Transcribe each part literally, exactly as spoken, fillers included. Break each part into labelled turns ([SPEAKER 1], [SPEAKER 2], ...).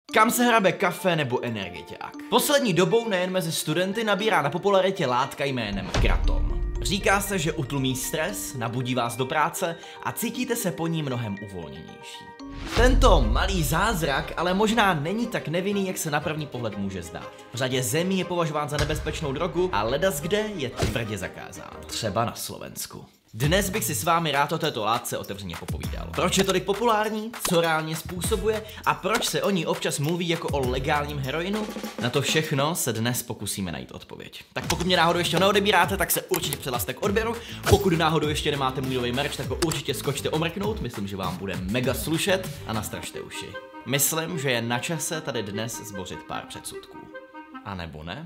[SPEAKER 1] Kam se hrabe kafe nebo energetiák? Poslední dobou nejen mezi studenty nabírá na popularitě látka jménem kratom. Říká se, že utlumí stres, nabudí vás do práce a cítíte se po ní mnohem uvolněnější. Tento malý zázrak ale možná není tak nevinný, jak se na první pohled může zdát. V řadě zemí je považován za nebezpečnou drogu a ledaskde je tvrdě zakázán. Třeba na Slovensku. Dnes bych si s vámi rád o této látce otevřeně popovídal. Proč je tolik populární, co reálně způsobuje a proč se o ní občas mluví jako o legálním heroinu? Na to všechno se dnes pokusíme najít odpověď. Tak pokud mě náhodou ještě neodebíráte, tak se určitě přihlaste k odběru. Pokud náhodou ještě nemáte můj nový merch, tak ho určitě skočte omrknout, myslím, že vám bude mega slušet a nastražte uši. Myslím, že je na čase tady dnes zbořit pár předsudků. A nebo ne?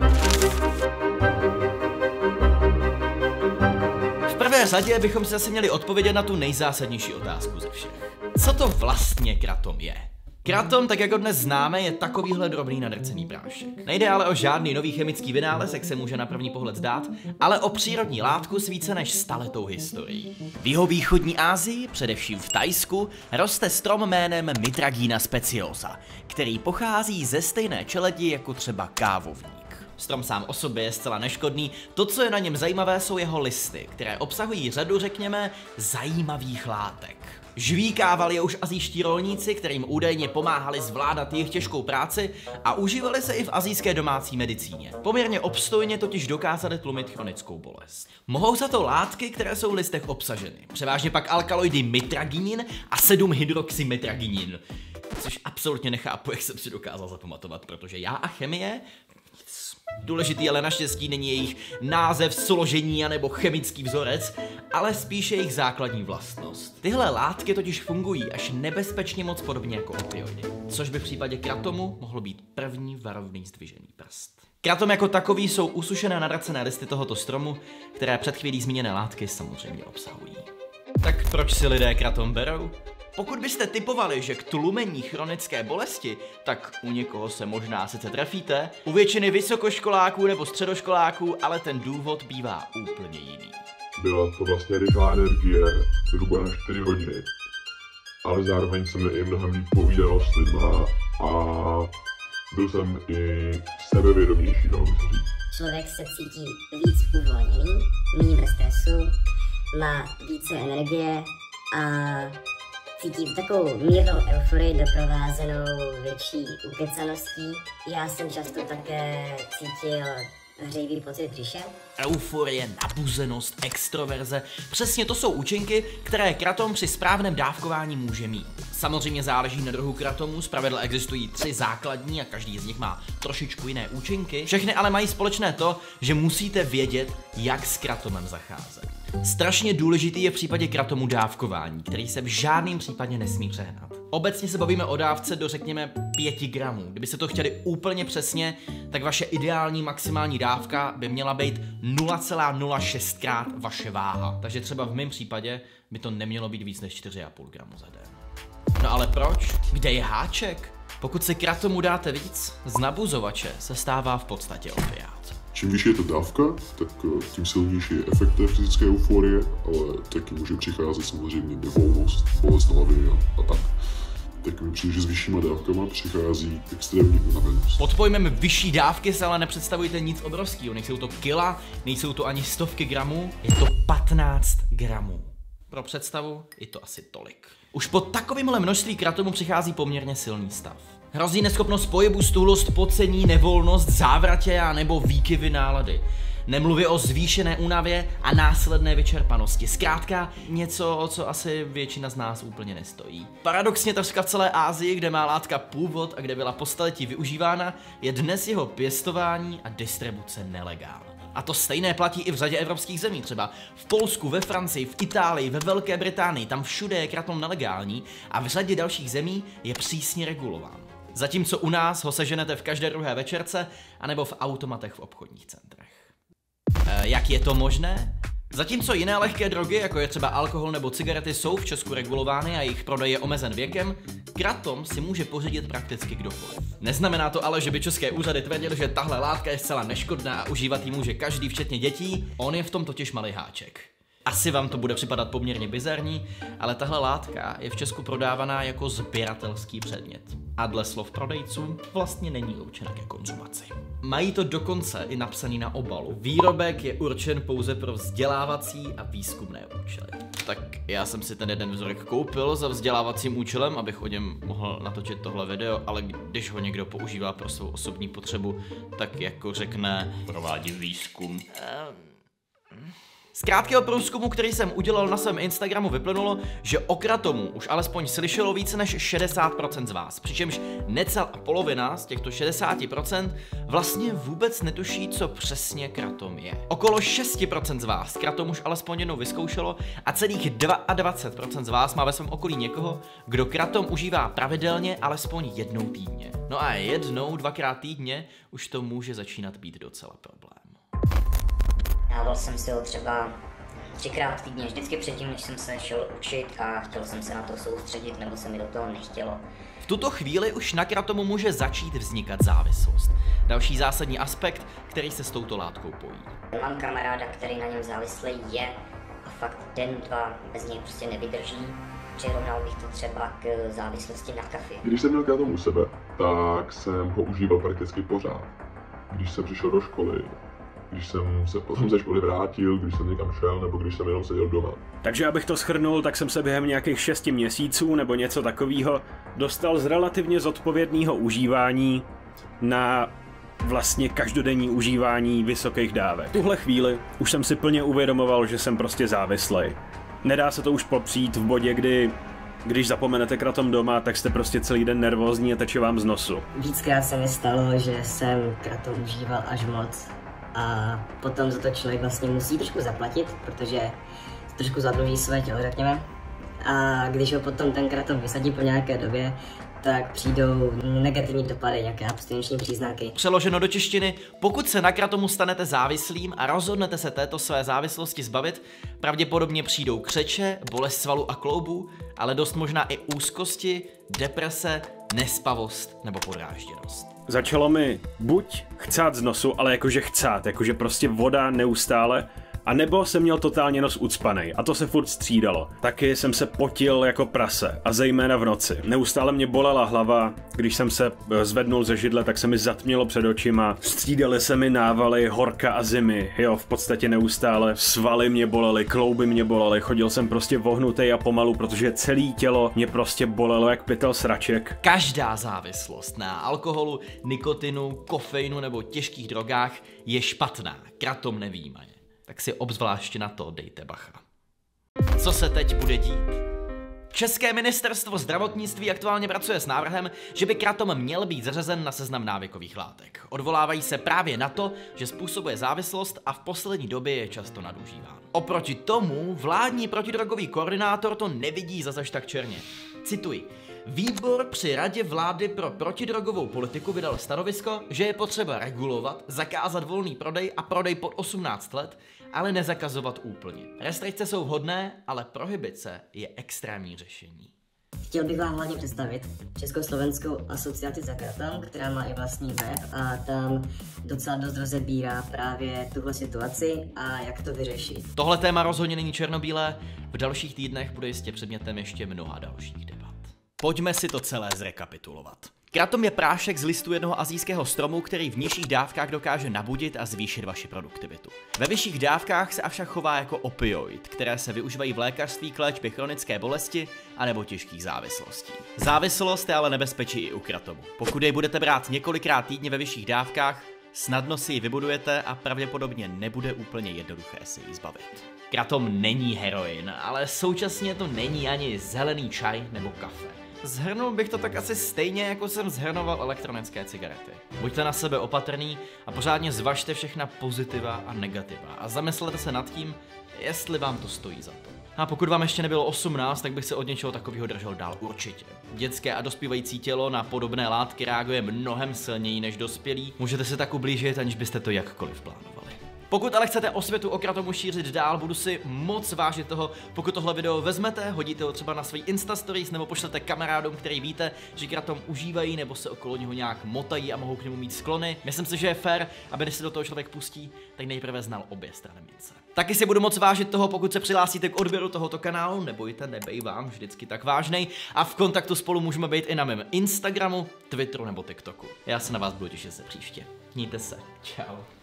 [SPEAKER 1] V prvé řadě bychom si asi měli odpovědět na tu nejzásadnější otázku ze všech. Co to vlastně kratom je? Kratom, tak jak ho dnes známe, je takovýhle drobný nadrcený prášek. Nejde ale o žádný nový chemický vynález, jak se může na první pohled zdát, ale o přírodní látku s více než staletou historií. V jihovýchodní Asii, především v Thajsku, roste strom jménem Mitragina speciosa, který pochází ze stejné čeledi jako třeba kávovník. Strom sám o sobě je zcela neškodný, to, co je na něm zajímavé, jsou jeho listy, které obsahují řadu, řekněme, zajímavých látek. Žvíkávali je už asijští rolníci, kterým údajně pomáhali zvládat jejich těžkou práci a užívali se i v asijské domácí medicíně. Poměrně obstojně totiž dokázali tlumit chronickou bolest. Mohou za to látky, které jsou v listech obsaženy. Převážně pak alkaloidy mitraginin a sedm hydroxymitraginin. Což absolutně nechápu, jak jsem si dokázal zapamatovat, protože já a chemie... Důležitý ale naštěstí není jejich název, složení anebo chemický vzorec, ale spíše jejich základní vlastnost. Tyhle látky totiž fungují až nebezpečně moc podobně jako opioidy, což by v případě kratomu mohlo být první varovný zdvižený prst. Kratom jako takový jsou usušené nadracené listy tohoto stromu, které před chvílí zmíněné látky samozřejmě obsahují. Tak proč si lidé kratom berou? Pokud byste tipovali, že k tlumení chronické bolesti, tak u někoho se možná sice trefíte, u většiny vysokoškoláků nebo středoškoláků, ale ten důvod bývá úplně jiný.
[SPEAKER 2] Byla to vlastně rychlá energie, zhruba na čtyři hodiny, ale zároveň jsem i mnohem líp povídal s lidma a byl jsem i sebevědomější, dalo by se říct.
[SPEAKER 3] Člověk se cítí víc uvolněný, méně ve stresu, má více energie a cítím takovou mírnou euforii doprovázenou větší ukecaností. Já jsem často také cítil hřejivý pocit břiše.
[SPEAKER 1] Euforie, nabuzenost, extroverze, přesně to jsou účinky, které kratom při správném dávkování může mít. Samozřejmě záleží na druhu kratomu, zpravidla existují tři základní a každý z nich má trošičku jiné účinky. Všechny ale mají společné to, že musíte vědět, jak s kratomem zacházet. Strašně důležitý je v případě kratomu dávkování, který se v žádném případě nesmí přehnat. Obecně se bavíme o dávce do řekněme pěti gramů. Kdybyste to chtěli úplně přesně, tak vaše ideální maximální dávka by měla být nula celá nula šest krát vaše váha. Takže třeba v mém případě by to nemělo být víc než čtyři a půl gramu za den. No ale proč? Kde je háček? Pokud si kratomu dáte víc, z nabuzovače se stává v podstatě opiát.
[SPEAKER 2] Čím vyšší je ta dávka, tak tím silnější je efekt té fyzické euforie, ale taky může přicházet samozřejmě nevolnost, bolest hlavy a, a tak. Tak mi přijde, že s vyššíma dávkama přichází extrémní unavenost.
[SPEAKER 1] Pod pojmem vyšší dávky se ale nepředstavujte nic obrovského, nejsou to kila, nejsou to ani stovky gramů, je to patnáct gramů. Pro představu je to asi tolik. Už po takovémhle množství kratomu přichází poměrně silný stav. Hrozí neschopnost pohybu, stůlost, pocení, nevolnost, závratě a nebo výkyvy nálady. Nemluvě o zvýšené únavě a následné vyčerpanosti. Zkrátka něco, o co asi většina z nás úplně nestojí. Paradoxně takřka v celé Asii, kde má látka původ a kde byla po staletí využívána, je dnes jeho pěstování a distribuce nelegální. A to stejné platí i v řadě evropských zemí, třeba v Polsku, ve Francii, v Itálii, ve Velké Británii, tam všude je kratom nelegální a v řadě dalších zemí je přísně regulován. Zatímco u nás ho seženete v každé druhé večerce anebo v automatech v obchodních centrech. E, jak je to možné? Zatímco jiné lehké drogy, jako je třeba alkohol nebo cigarety, jsou v Česku regulovány a jejich prodej je omezen věkem, kratom si může pořídit prakticky kdokoliv. Neznamená to ale, že by české úřady tvrdily, že tahle látka je zcela neškodná a užívat ji může každý, včetně dětí, on je v tom totiž malý háček. Asi vám to bude připadat poměrně bizarní, ale tahle látka je v Česku prodávaná jako sběratelský předmět. A dle slov prodejců vlastně není určena ke konzumaci. Mají to dokonce i napsaný na obalu. Výrobek je určen pouze pro vzdělávací a výzkumné účely. Tak já jsem si ten jeden vzorek koupil za vzdělávacím účelem, abych o něm mohl natočit tohle video, ale když ho někdo používá pro svou osobní potřebu, tak jako řekne, provádí výzkum. Z krátkého průzkumu, který jsem udělal na svém Instagramu, vyplynulo, že o kratomu už alespoň slyšelo více než šedesát procent z vás, přičemž necelá polovina z těchto šedesáti procent vlastně vůbec netuší, co přesně kratom je. Okolo šest procent z vás kratom už alespoň jednou vyzkoušelo a celých dvacet dva procent z vás má ve svém okolí někoho, kdo kratom užívá pravidelně alespoň jednou týdně. No a jednou, dvakrát týdně už to může začínat být docela problém.
[SPEAKER 3] Dával jsem si ho třeba třikrát týdně, vždycky předtím, než jsem se šel učit a chtěl jsem se na to soustředit, nebo se mi do toho nechtělo.
[SPEAKER 1] V tuto chvíli už na kratomu může začít vznikat závislost. Další zásadní aspekt, který se s touto látkou pojí.
[SPEAKER 3] Mám kamaráda, který na něm závislý je a fakt den, dva bez něj prostě nevydrží. Přirovnal bych to třeba k závislosti na kafi.
[SPEAKER 2] Když jsem měl kratom u sebe, tak jsem ho užíval prakticky pořád. Když jsem přišel do školy, když jsem se potom ze školy vrátil, když jsem někam šel, nebo když jsem jenom seděl doma.
[SPEAKER 4] Takže abych to shrnul, tak jsem se během nějakých šesti měsíců nebo něco takového dostal z relativně zodpovědného užívání na vlastně každodenní užívání vysokých dávek. V tuhle chvíli už jsem si plně uvědomoval, že jsem prostě závislej. Nedá se to už popřít v bodě, kdy když zapomenete kratom doma, tak jste prostě celý den nervózní a teče vám z nosu.
[SPEAKER 3] Víckrát se mi stalo, že jsem kratom užíval až moc. A potom za to člověk vlastně musí trošku zaplatit, protože trošku zadluží své tělo, řekněme. A když ho potom ten kratom vysadí po nějaké době, tak přijdou negativní dopady, nějaké abstinenční příznaky.
[SPEAKER 1] Přeloženo do češtiny, pokud se na kratomu stanete závislým a rozhodnete se této své závislosti zbavit, pravděpodobně přijdou křeče, bolest svalů a kloubů, ale dost možná i úzkosti, deprese, nespavost nebo podrážděnost.
[SPEAKER 4] Začalo mi buď chcát z nosu, ale jakože chcát, jakože prostě voda neustále, a nebo jsem měl totálně nos ucpanej a to se furt střídalo. Taky jsem se potil jako prase a zejména v noci. Neustále mě bolela hlava, když jsem se zvednul ze židle, tak se mi zatmělo před očima. Střídaly se mi návaly horka a zimy, jo, v podstatě neustále. Svaly mě bolely, klouby mě bolely, chodil jsem prostě vohnutej a pomalu, protože celé tělo mě prostě bolelo jak pytel sraček.
[SPEAKER 1] Každá závislost na alkoholu, nikotinu, kofeinu nebo těžkých drogách je špatná, kratom nevyjímaje. Tak si obzvláště na to dejte bacha. Co se teď bude dít? České ministerstvo zdravotnictví aktuálně pracuje s návrhem, že by kratom měl být zařazen na seznam návykových látek. Odvolávají se právě na to, že způsobuje závislost a v poslední době je často nadužíván. Oproti tomu vládní protidrogový koordinátor to nevidí zas až tak černě. Cituji. Výbor při Radě vlády pro protidrogovou politiku vydal stanovisko, že je potřeba regulovat, zakázat volný prodej a prodej pod osmnáct let, ale nezakazovat úplně. Restrikce jsou vhodné, ale prohibice je extrémní řešení.
[SPEAKER 3] Chtěl bych vám hlavně představit Československou asociaci za kratom, která má i vlastní web a tam docela dost rozebírá právě tuhle situaci a jak to vyřešit.
[SPEAKER 1] Tohle téma rozhodně není černobílé, v dalších týdnech bude jistě předmětem ještě mnoha dalších debat. Pojďme si to celé zrekapitulovat. Kratom je prášek z listů jednoho asijského stromu, který v nižších dávkách dokáže nabudit a zvýšit vaši produktivitu. Ve vyšších dávkách se avšak chová jako opioid, které se využívají v lékařství k léčbě chronické bolesti anebo těžkých závislostí. Závislost je ale nebezpečí i u kratomu. Pokud jej budete brát několikrát týdně ve vyšších dávkách, snadno si ji vybudujete a pravděpodobně nebude úplně jednoduché se jí zbavit. Kratom není heroin, ale současně to není ani zelený čaj nebo kafe. Zhrnul bych to tak asi stejně, jako jsem zhrnoval elektronické cigarety. Buďte na sebe opatrný a pořádně zvažte všechna pozitiva a negativa a zamyslete se nad tím, jestli vám to stojí za to. A pokud vám ještě nebylo osmnáct, tak bych se od něčeho takového držel dál určitě. Dětské a dospívající tělo na podobné látky reaguje mnohem silněji než dospělí, můžete se tak ublížit, aniž byste to jakkoliv plánovali. Pokud ale chcete osvětu o kratomu šířit dál, budu si moc vážit toho, pokud tohle video vezmete, hodíte ho třeba na svůj Insta Stories nebo pošlete kamarádům, který víte, že kratom užívají nebo se okolo něho nějak motají a mohou k němu mít sklony. Myslím si, že je fér, aby než se do toho člověk pustí, tak nejprve znal obě strany mince. Taky si budu moc vážit toho, pokud se přihlásíte k odběru tohoto kanálu, nebojte, nebej vám vždycky tak vážnej a v kontaktu spolu můžeme být i na mém Instagramu, Twitteru nebo TikToku. Já se na vás budu těšit se příště. Mějte se. Čau.